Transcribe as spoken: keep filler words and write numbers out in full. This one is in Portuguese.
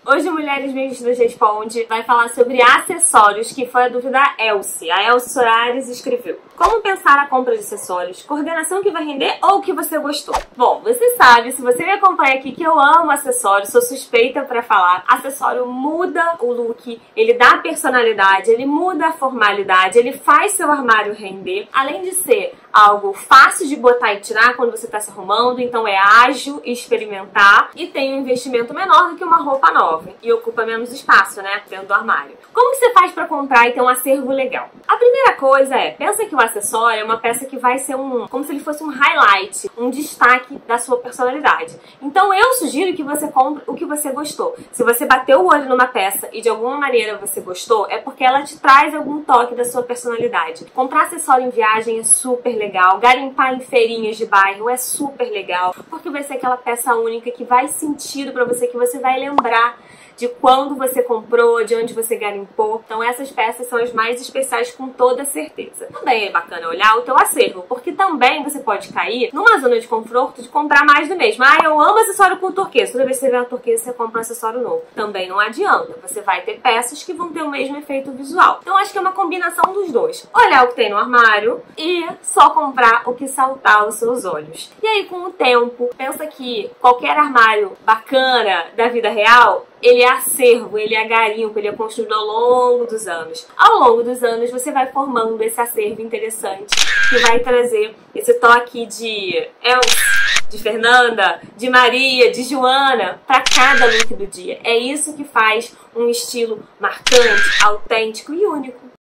Hoje o Mulheres Bem Vestidas Responde vai falar sobre acessórios, que foi a dúvida da Elsie. A Elsie Soares escreveu: como pensar a compra de acessórios? Coordenação que vai render ou que você gostou? Bom, você sabe, se você me acompanha aqui, que eu amo acessórios, sou suspeita pra falar. Acessório muda o look, ele dá personalidade, ele muda a formalidade, ele faz seu armário render. Além de ser algo fácil de botar e tirar quando você tá se arrumando, então é ágil e experimentar, e tem um investimento menor do que uma roupa nova e ocupa menos espaço, né, dentro do armário. Como que você faz pra comprar e ter um acervo legal? A primeira coisa é, pensa que o acessório é uma peça que vai ser um, como se ele fosse um highlight, um destaque da sua personalidade. Então eu sugiro que você compre o que você gostou. Se você bateu o olho numa peça e de alguma maneira você gostou, é porque ela te traz algum toque da sua personalidade. Comprar acessório em viagem é super legal, garimpar em feirinhas de bairro é super legal, porque vai ser aquela peça única que vai sentido pra você, que você vai lembrar de quando você comprou, de onde você garimpou. Então essas peças são as mais especiais com toda certeza. Também é bacana olhar o teu acervo, porque também você pode cair numa zona de conforto de comprar mais do mesmo. Ah, eu amo acessório com turquesa. Toda vez que você vê uma turquesa, você compra um acessório novo. Também não adianta. Você vai ter peças que vão ter o mesmo efeito visual. Então acho que é uma combinação dos dois. Olhar o que tem no armário e só comprar o que saltar aos seus olhos. E aí, com o tempo, pensa que qualquer armário bacana da vida real, ele é acervo, ele é garimpo, ele é construído ao longo dos anos. Ao longo dos anos, você vai formando esse acervo interessante, que vai trazer esse toque de Elsie, de Fernanda, de Maria, de Joana, para cada look do dia. É isso que faz um estilo marcante, autêntico e único.